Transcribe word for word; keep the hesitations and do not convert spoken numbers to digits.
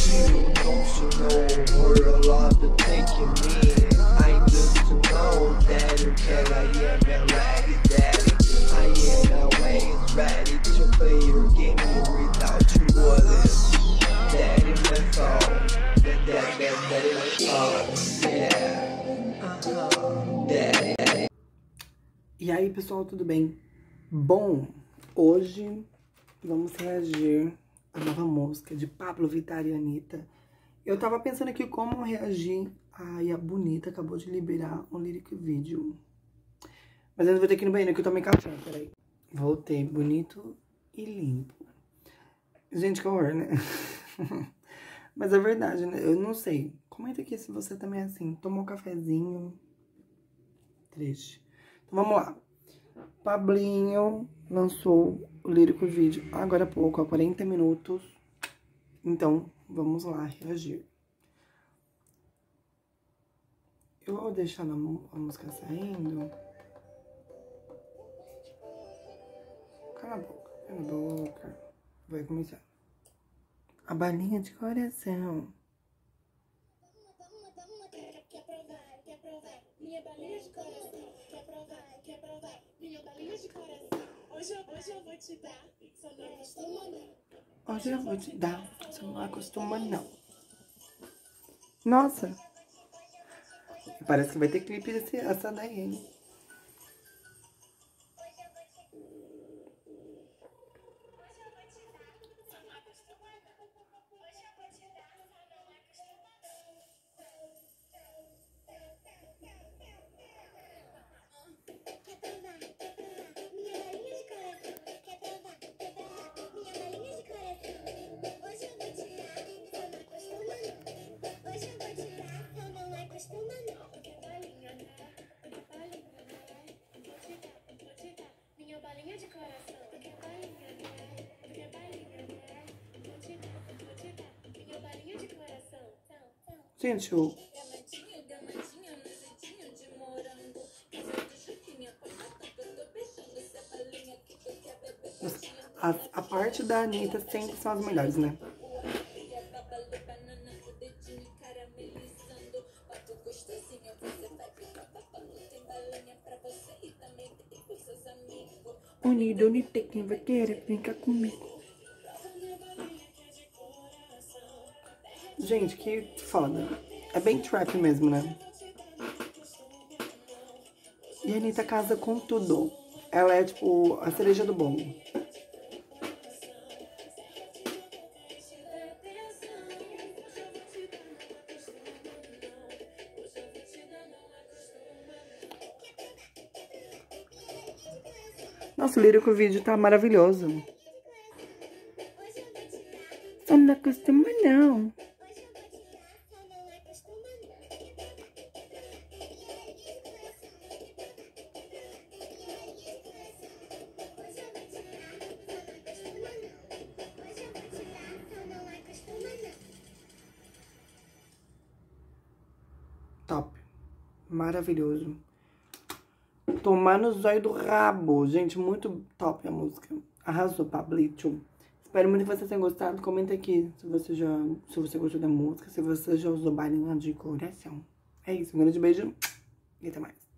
you. Don't you know, heard a lot to take you me. I just to know that you can I am ready, daddy. I am always ready to play your game without you wallet. Daddy, that's all. Daddy, daddy, daddy, that's all. Yeah. Uh-huh. Daddy, daddy. E aí, pessoal, tudo bem? Bom, hoje vamos reagir à nova música de Pablo Vittar e Anitta. Eu tava pensando aqui como reagir. Ai, a Bonita acabou de liberar um lyric video. Mas eu vou ter que ir no banheiro que eu tomei café, peraí. Voltei, bonito e limpo. Gente, que horror, né? Mas é verdade, né? Eu não sei. Comenta aqui se você também é assim. Tomou um cafezinho. Triste. Então vamos lá. Pablinho lançou o lyric video agora há pouco, há quarenta minutos. Então, vamos lá reagir. Eu vou deixar a música saindo. Cala a boca, cala a boca. Vai começar. A balinha de coração. Quer provar, quer provar, minha balinha de coração. Quer provar, quer provar, minha balinha de coração. Hoje eu, hoje eu vou te dar, só não acostuma não. Hoje eu vou te dar, só não acostuma não. Nossa. Parece que vai ter clipe desse, essa daí, hein? Balinha de coração, porque balinha, né? Porque balinha, né? Vou te dar, vou te dar, minha balinha de coração. Gente, o... Gamadinho, gamadinho, no jeitinho de morango. Fazer de chuquinha, põe na toca, eu tô beijando essa balinha que tu quer beber. A, a parte da Anitta sempre são as melhores, né? Unido, unido, quem vai querer brincar comigo. Gente, que foda. É bem trap mesmo, né? E a Anitta casa com tudo. Ela é, tipo, a cereja do bolo. Nossa, o lyric vídeo tá maravilhoso. Só não acostuma não. Top. Maravilhoso. Tomar no zóio do rabo. Gente, muito top a música. Arrasou, Pablito. Espero muito que vocês tenham gostado. Comenta aqui se você já, se você gostou da música, se você já usou balinha de coração. É isso, um grande beijo e até mais.